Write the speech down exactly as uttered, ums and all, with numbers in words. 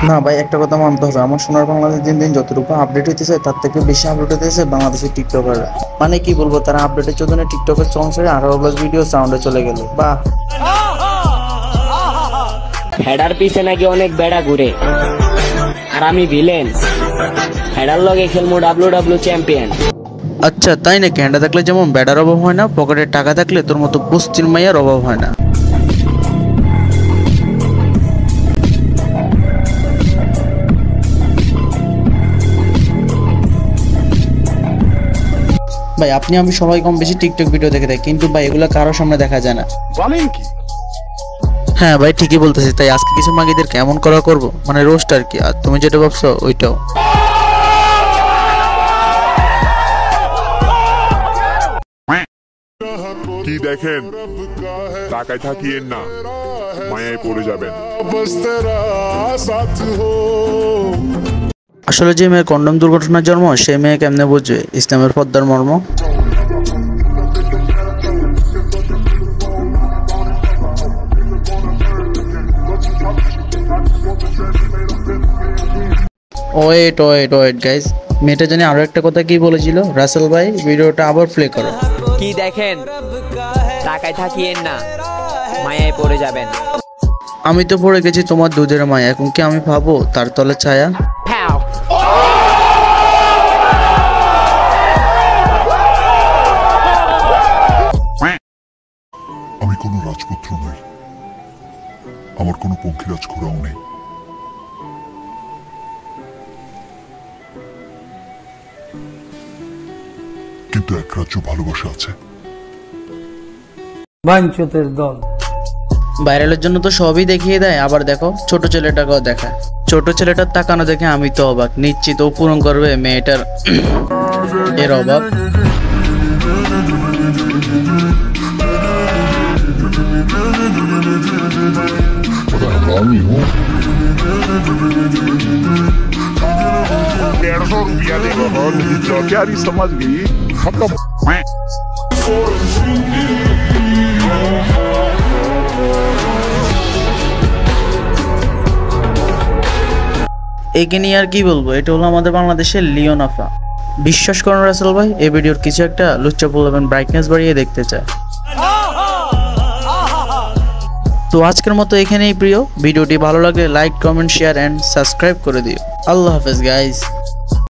না ভাই, একটা কথা মানতে হবে, আমার সোনার বাংলাদেশ দিন দিন যতটুকু আপডেট হইতেছে তার থেকে বেশি আপডেট হইতেছে বাংলাদেশের টিকটকার। মানে কি বলবো, তারা আপডেটের জন্য টিকটকের সং ছেড়ে আঠারো প্লাস ভিডিও সাউন্ডে চলে গেল। বাহ, হেডার পিছে নাকি অনেক বেড়া ঘুরে, আর আমি ভিলেন। হেডার লগে খেলমু ডাব্লিউ ডাব্লিউ চ্যাম্পিয়ন। আচ্ছা তাই নাকি? হ্যান্ডা থাকলে যেমন ব্যাটার অভাব হয় না, পকেটে টাকা থাকলে তোর মতো পশ্চিম মাইয়ার অভাব হয় না। ভাই আপনি আমি সবাই কম বেশি টিকটক ভিডিও দেখে থাকি, কিন্তু ভাই এগুলো কারোর সামনে দেখা যায় না। বলেন কি? হ্যাঁ ভাই ঠিকই বলতেছি। তাই আজকে কিছু মাগিদের কেমন করা করব, মানে রোস্ট আর কি। আর তুমি যেটা ভাবছো ওইটাও। কি দেখেন, টাকায় থাকিয়েন না, মায়ায় পড়ে যাবেন। আসলে যে মেয়ে কন্ডম দুর্ঘটনার জন্ম, সেই মেয়ে কেমনে বুঝবে ইসলামের পদ্মার মর্ম? ওয়েট ওয়েট ওয়েট গাইস, মেয়েটা জানি আরো একটা কথা কি বলেছিল। রাসেল ভাই ভিডিওটা আবার প্লে করো। কি দেখেন, টাকায় থাকিয়েন না, মায়ায় পড়ে যাবেন। আমি তো পড়ে গেছি তোমার দুধের মায়া, এখন কি আমি ভাবো তার তলে ছায়া? আমি কোনো রাজপুত্র নই, আমার কোনো পঙ্খিরাজ ঘোড়াও নেই, কিন্তু এক রাজ্য ভালোবাসা আছে। বাঞ্চতের দল ভাইরালের জন্য তো সবই দেখিয়ে দেয়, আবার দেখো ছোট ছেলেটাকেও দেখায়। ছোট ছেলেটার তাকানো দেখে আমি তো অবাক, নিশ্চিত ও পূরণ করবে মেয়েটার এর অভাব। डेढ़ सौ रुपया देगा, क्या समझ गई? একে নিয়ে আর কি বলবো, এটা হলো আমাদের বাংলাদেশের লিওনাফা। বিশ্বাস করুন রাসেল ভাই, এই ভিডিওর কিছু একটা লুচ্চা বলবেন ব্রাইটনেস বাড়িয়ে দেখতে চায়। তো আজকের মতো এখানেই প্রিয়, ভিডিওটি ভালো লাগলে like comment share and subscribe করে দিও। আল্লাহ হাফেজ গাইস।